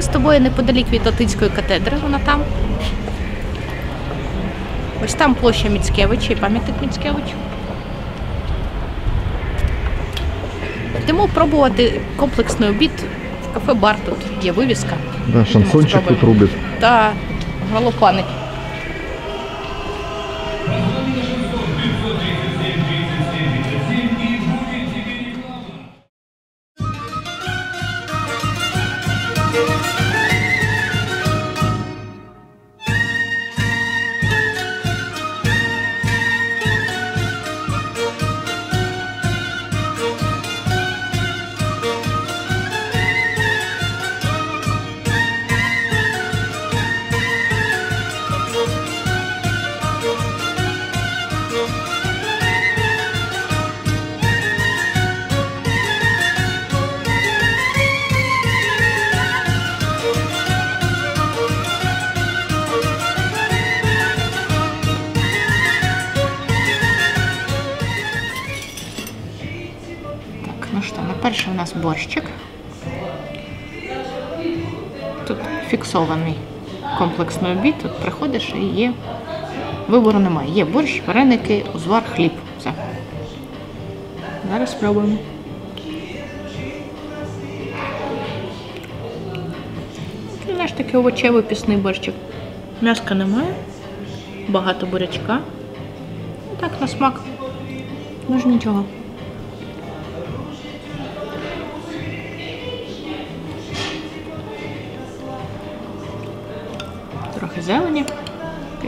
з тобою неподалік від Латинської катедри, вона там. Ось там площа Міцкевича і пам'ятник Міцкевичу. Йдемо пробувати комплексний обід в кафе-бар, тут є вивіска. Да, шансончик тут рубить. Так, галопанить. Ну що, найперше у нас борщик. Тут фіксований комплексний обід, тут приходиш і є, вибору немає. Є борщ, вареники, узвар, хліб. Все. Зараз спробуємо. Це, знаєш, такий овочевий пісний борщик. М'яска немає, багато бурячка. І так, на смак. Може нічого. Трохи зелені. Окей.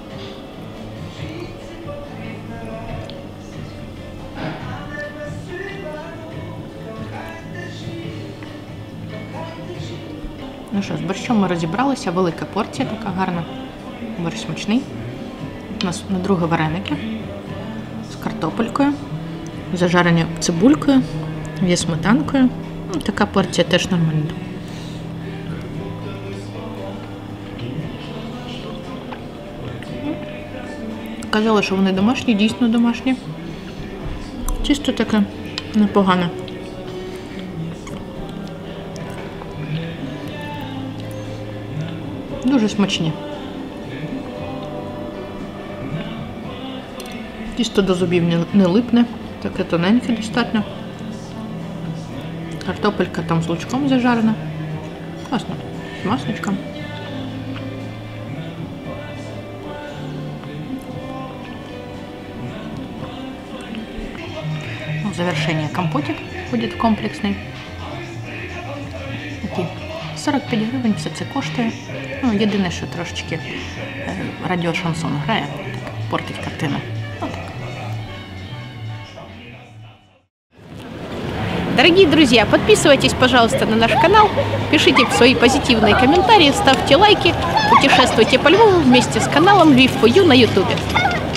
Ну що, з борщом ми розібралися, велика порція така гарна. Борщ смачний. У нас на друге вареники з картопелькою, зажарені цибулькою, є сметанкою. Ну, така порція теж нормальна. Казали, що вони домашні, дійсно домашні. Чисто таке непогане. Дуже смачні. Тісто до зубів не липне, таке тоненьке достатньо. Картопелька там з лучком зажарена. Класно. З масличком. В завершение компотик будет комплексний. Такий 45 гривень, все це коштує. Ну, єдине, що трошечки радіо шансон грає, так, портить картину. Дорогие друзья, подписывайтесь, пожалуйста, на наш канал, пишите свои позитивные комментарии, ставьте лайки, путешествуйте по Львову вместе с каналом Lviv4U на YouTube.